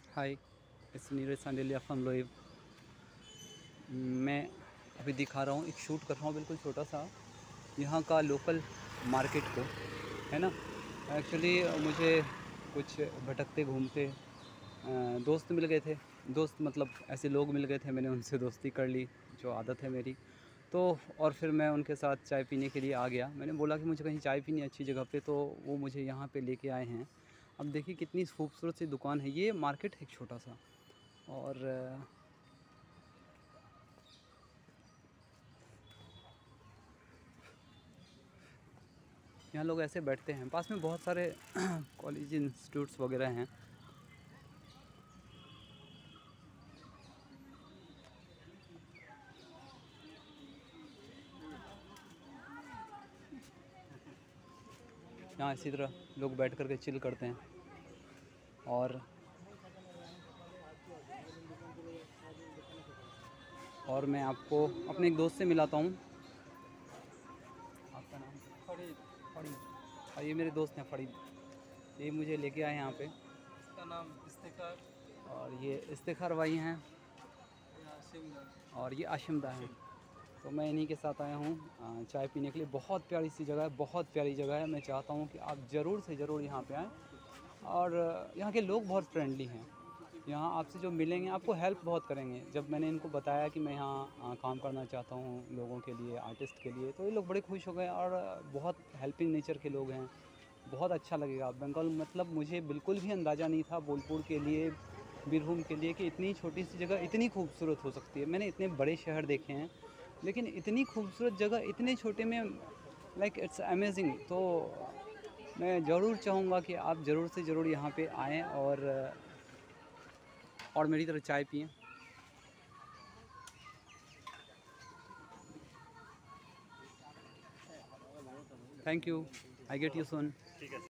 Hi, it's Neeraj Sandelia from लोइव। मैं अभी दिखा रहा हूँ, एक शूट कर रहा हूँ बिल्कुल छोटा सा यहाँ का लोकल मार्केट को, है ना। एक्चुअली मुझे कुछ भटकते घूमते दोस्त मिल गए थे। दोस्त मतलब ऐसे लोग मिल गए थे, मैंने उनसे दोस्ती कर ली, जो आदत है मेरी। तो और फिर मैं उनके साथ चाय पीने के लिए आ गया। मैंने बोला कि मुझे कहीं चाय पीनी है अच्छी जगह पे, तो वो मुझे यहाँ पे लेके आए हैं। अब देखिए कितनी खूबसूरत सी दुकान है। ये मार्केट है एक छोटा सा, और यहाँ लोग ऐसे बैठते हैं। पास में बहुत सारे कॉलेज इंस्टीट्यूट्स वगैरह हैं। यहाँ इसी तरह लोग बैठ कर के चिल करते हैं। और मैं आपको अपने एक दोस्त से मिलाता हूँ। आपका नाम? फरीद। फरीद। और ये मेरे दोस्त हैं फरीद। ये मुझे लेके आए यहाँ पे। इसका नाम इफ्तिखार। और ये इफ्तिखार भाई हैं, आशिमदा। और ये आशिमदा हैं। तो मैं इन्हीं के साथ आया हूँ चाय पीने के लिए। बहुत प्यारी सी जगह है, बहुत प्यारी जगह है। मैं चाहता हूँ कि आप ज़रूर से ज़रूर यहाँ पे आएँ। और यहाँ के लोग बहुत फ्रेंडली हैं। यहाँ आपसे जो मिलेंगे आपको हेल्प बहुत करेंगे। जब मैंने इनको बताया कि मैं यहाँ काम करना चाहता हूँ लोगों के लिए, आर्टिस्ट के लिए, तो ये लोग बड़े खुश हो गए। और बहुत हेल्पिंग नेचर के लोग हैं। बहुत अच्छा लगेगा। बंगाल मतलब मुझे बिल्कुल भी अंदाज़ा नहीं था बोलपुर के लिए, बीरभूम के लिए, कि इतनी छोटी सी जगह इतनी खूबसूरत हो सकती है। मैंने इतने बड़े शहर देखे हैं, लेकिन इतनी खूबसूरत जगह इतने छोटे में, लाइक इट्स अमेजिंग। तो मैं ज़रूर चाहूँगा कि आप ज़रूर से ज़रूर यहाँ पे आएँ और मेरी तरह चाय पिएं। Thank you. I get you soon.